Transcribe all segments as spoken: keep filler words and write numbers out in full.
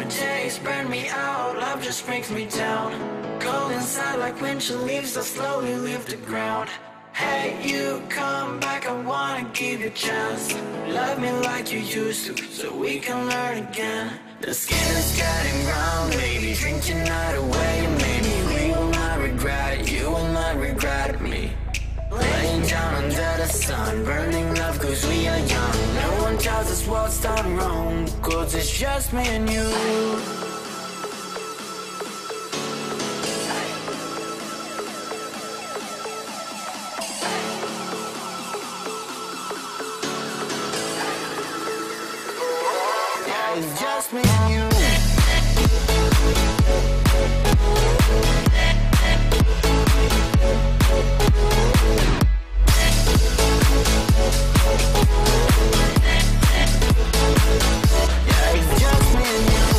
days burn me out, love just brings me down. Go inside like winter leaves that slowly leave the ground. Hey, you come back, I wanna give you a chance. Love me like you used to, so we can learn again. The skin is getting round, baby, drink your night away. Maybe we will not regret it, you will not regret me. Laying down under the sun, burning love cause we are young. No one tells us what's done wrong, cause it's just me and you. It's just me and you. Yeah, it's just me and you.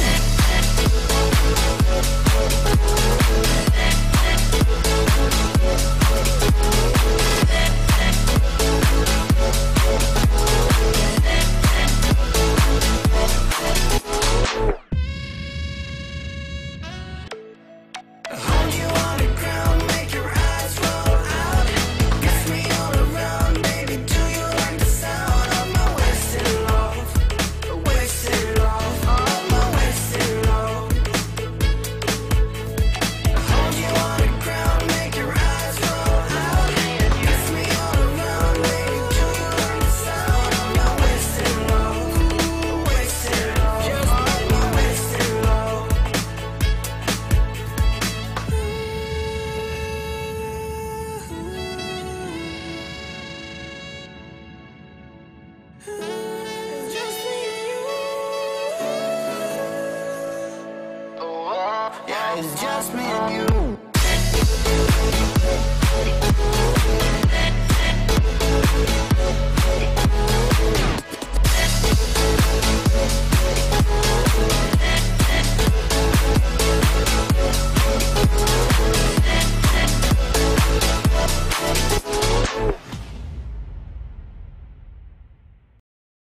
Hold you on the ground, make your eyes roll out. Kiss me all around, baby, do you like the sound of my wasted love? Wasted love, oh my wasted love. Hold you on the ground, make your eyes roll out. Kiss me all around, baby, do you like the sound of my wasted love? Wasted love, just my wasted love. It's just me and you. Oh, yeah, it's just me and you.